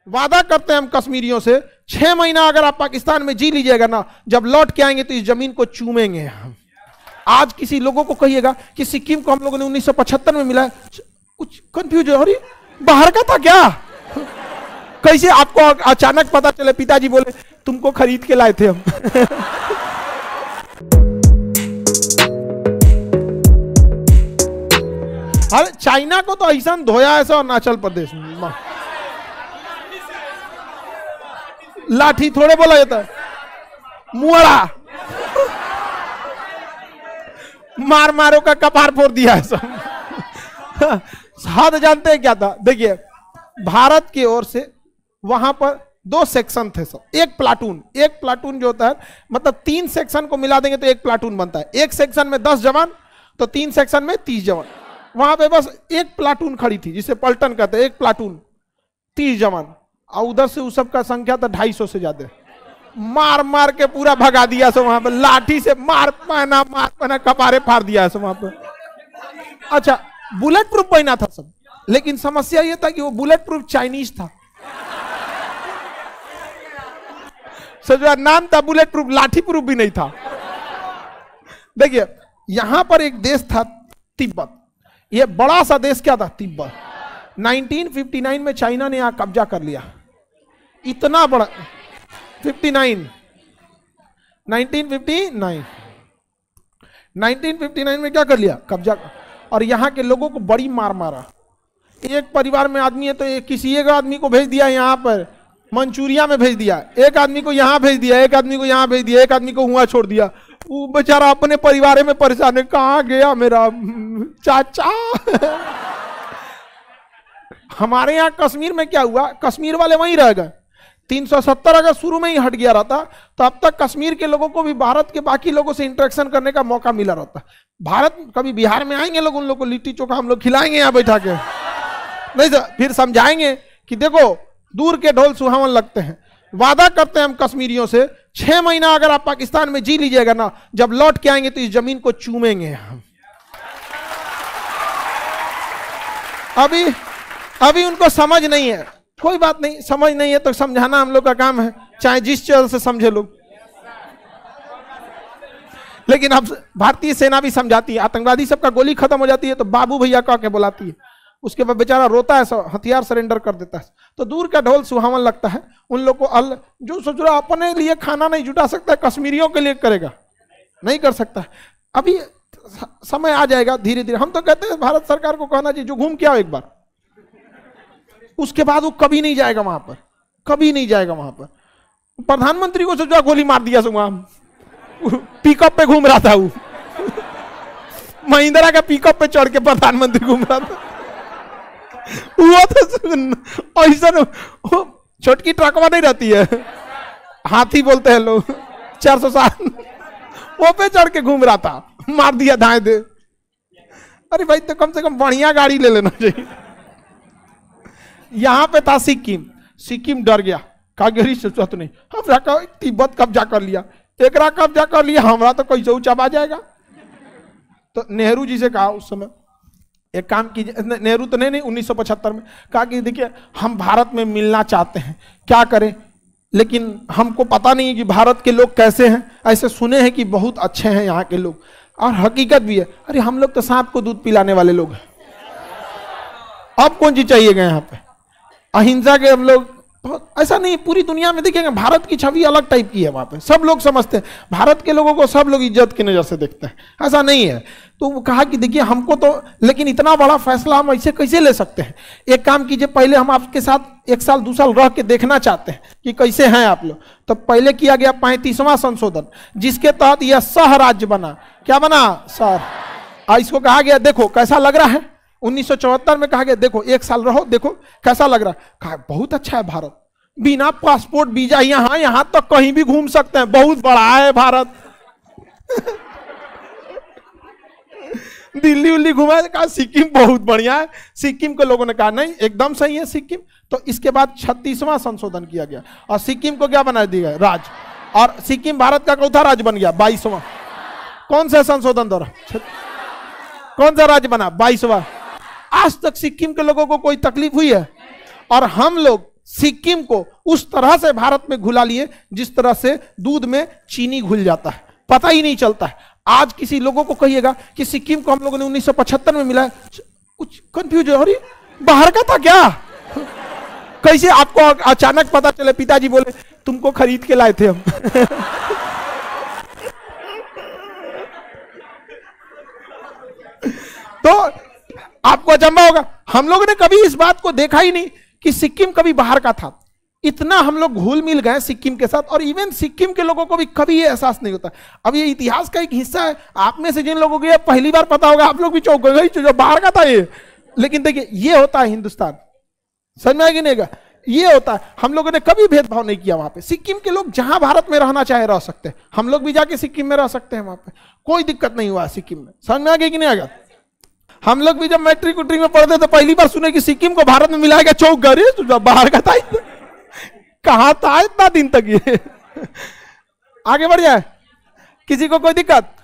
वादा करते हैं हम कश्मीरियों से, 6 महीना अगर आप पाकिस्तान में जी लीजिएगा ना, जब लौट के आएंगे तो इस जमीन को चूमेंगे हम। आज किसी लोगों को कहिएगा कि सिक्किम को हम लोगों ने 1975 में मिला है, कुछ कंफ्यूज हो रही, बाहर का था क्या? कैसे आपको अचानक पता चले? पिताजी बोले तुमको खरीद के लाए थे हम। अरे चाइना को तो ऐसा धोया ऐसा अरुणाचल प्रदेश में, लाठी थोड़े बोला जाता है, मुआरा मार मारो का कपार फोड़ दिया है सब। हद जानते हैं क्या था? देखिए भारत की ओर से वहां पर 2 सेक्शन थे सब, एक प्लाटून जो होता है, मतलब 3 सेक्शन को मिला देंगे तो एक प्लाटून बनता है। एक सेक्शन में 10 जवान तो 3 सेक्शन में 30 जवान। वहां पे बस एक प्लाटून खड़ी थी जिसे पलटन कहते हैं, एक प्लाटून 30 जवान, और उधर से उस सब का संख्या था 250 से ज्यादा। मार मार के पूरा भगा दिया सब वहां पे, लाठी से मार पाना कपारे फाड़ दिया सब वहां पे। अच्छा बुलेट प्रूफ पहना था सब, लेकिन समस्या यह था कि वो बुलेट प्रूफ चाइनीज था। सजवा नाम था बुलेट प्रूफ, लाठी प्रूफ भी नहीं था। देखिए यहां पर एक देश था तिब्बत, ये बड़ा सा देश क्या था? तिब्बत। 1959 में चाइना ने यहां कब्जा कर लिया, इतना बड़ा। 1959 में क्या कर लिया? कब्जा। और यहां के लोगों को बड़ी मार मारा। एक परिवार में आदमी है तो किसी एक आदमी को भेज दिया यहां पर मंचूरिया में भेज दिया, एक आदमी को यहां भेज दिया, एक आदमी को यहां भेज दिया, एक आदमी को हुआ छोड़ दिया। वो बेचारा अपने परिवार में परेशान है, कहां गया मेरा चाचा। हमारे यहां कश्मीर में क्या हुआ? कश्मीर वाले वहीं रह गए। 370 अगर शुरू में ही हट गया रहता तो अब तक कश्मीर के लोगों को भी भारत के बाकी लोगों से इंटरेक्शन करने का मौका मिला रहता। भारत कभी बिहार में आएंगे लोग, उन लोग को लिट्टी चोखा हम लोग खिलाएंगे यहाँ बैठा के, नहीं तो फिर समझाएंगे कि देखो दूर के ढोल सुहावन लगते हैं। वादा करते हैं हम कश्मीरियों से, 6 महीना अगर आप पाकिस्तान में जी लीजिएगा ना, जब लौट के आएंगे तो इस जमीन को चूमेंगे हम। अभी उनको समझ नहीं है, कोई बात नहीं, समझ नहीं है तो समझाना हम लोग का काम है, चाहे जिस चल से समझे लोग। लेकिन अब भारतीय सेना भी समझाती है, आतंकवादी सबका गोली खत्म हो जाती है तो बाबू भैया कह के बुलाती है, उसके बाद बेचारा रोता है, हथियार सरेंडर कर देता है। तो दूर का ढोल सुहावन लगता है उन लोग को। जो सोच रहा अपने लिए खाना नहीं जुटा सकता, कश्मीरियों के लिए करेगा, नहीं कर सकता। अभी समय आ जाएगा धीरे धीरे। हम तो कहते हैं भारत सरकार को कहना चाहिए जो घूम के आओ एक बार, उसके बाद वो कभी नहीं जाएगा वहां पर, कभी नहीं जाएगा वहां पर। प्रधानमंत्री को सोचा गोली मार दिया वहां, पिकअप पे घूम रहा था वो, महिंद्रा का पिकअप पे चढ़ के प्रधानमंत्री घूम रहा था। वो तो ऐसा छोटकी ट्रकवा नहीं रहती है, हाथी बोलते हैं लोग, 407, वो पे चढ़ के घूम रहा था, मार दिया धाए दे। अरे भाई तो कम से कम बढ़िया गाड़ी ले लेना चाहिए। यहां पे था सिक्किम डर गया, कहा तो नहीं, हम तिब्बत कब्जा कर लिया, एकरा कब्जा कर लिया, हमारा तो कैसे चबा जाएगा। तो नेहरू जी से कहा उस समय, एक काम कीजिए, नेहरू तो नहीं 1975 में कहा कि देखिए हम भारत में मिलना चाहते हैं, क्या करें, लेकिन हमको पता नहीं है कि भारत के लोग कैसे हैं। ऐसे सुने हैं कि बहुत अच्छे हैं यहाँ के लोग, और हकीकत भी है। अरे हम लोग तो सांप को दूध पिलाने वाले लोग हैं, अब कौन चीज चाहिएगा यहाँ पे? अहिंसा के हम लोग, ऐसा नहीं, पूरी दुनिया में देखेंगे भारत की छवि अलग टाइप की है। वहां पे सब लोग समझते हैं, भारत के लोगों को सब लोग इज्जत की नजर से देखते हैं, ऐसा नहीं है। तो वो कहा कि देखिए हमको तो, लेकिन इतना बड़ा फैसला हम ऐसे कैसे ले सकते हैं? एक काम कीजिए, पहले हम आपके साथ 1 साल 2 साल रह के देखना चाहते हैं कि कैसे हैं आप लोग। तो पहले किया गया 35वां संशोधन, जिसके तहत यह सह राज्य बना। क्या बना? सह। इसको कहा गया देखो कैसा लग रहा है। 1974 में कहा गया देखो 1 साल रहो, देखो कैसा लग रहा है। कहा बहुत अच्छा है भारत, बिना पासपोर्ट वीजा यहां तक कहीं भी घूम सकते हैं, बहुत बड़ा है भारत। दिल्ली उल्ली घुमा, कहा सिक्किम बहुत बढ़िया है। सिक्किम के लोगों ने कहा नहीं एकदम सही है सिक्किम। तो इसके बाद 36वां संशोधन किया गया और सिक्किम को क्या बना दिया राज्य, और सिक्किम भारत का चौथा राज्य बन गया। 22वां कौन सा संशोधन द्वारा, कौन सा राज्य बना? 22वां। आज तक सिक्किम के लोगों को कोई तकलीफ हुई है? और हम लोग सिक्किम को उस तरह से भारत में घुला लिए जिस तरह से दूध में चीनी घुल जाता है, पता ही नहीं चलता है। आज किसी लोगों को कहिएगा कि सिक्किम को हम लोगों ने 1975 में मिला है, कुछ कंफ्यूज हो रही, बाहर का था क्या? कैसे आपको अचानक पता चले? पिताजी बोले तुमको खरीद के लाए थे हम। तो आपको अचंभा होगा, हम लोगों ने कभी इस बात को देखा ही नहीं कि सिक्किम कभी बाहर का था। इतना हम लोग घुल मिल गए सिक्किम के साथ, और इवन सिक्किम के लोगों को भी कभी ये एहसास नहीं होता। अब ये इतिहास का एक हिस्सा है। आप में से जिन लोगों को ये पहली बार पता होगा, आप लोग भी चौंक गए जो बाहर का था ये। लेकिन देखिए, ये होता है हिंदुस्तान, समझ में आएगी नहीं? ये होता है। हम लोगों ने कभी भेदभाव नहीं किया वहां पे। सिक्किम के लोग जहां भारत में रहना चाहे रह सकते हैं, हम लोग भी जाके सिक्किम में रह सकते हैं, वहां पे कोई दिक्कत नहीं हुआ सिक्किम में। समझ में आ गई कि नहीं आ गया? हम लोग भी जब मैट्रिक उट्रिक में पढ़ते तो पहली बार सुने कि सिक्किम को भारत में मिलाएगा, चौक गए तो बाहर का था, कहां था इतना दिन तक ये। आगे बढ़ जाए, किसी को कोई दिक्कत?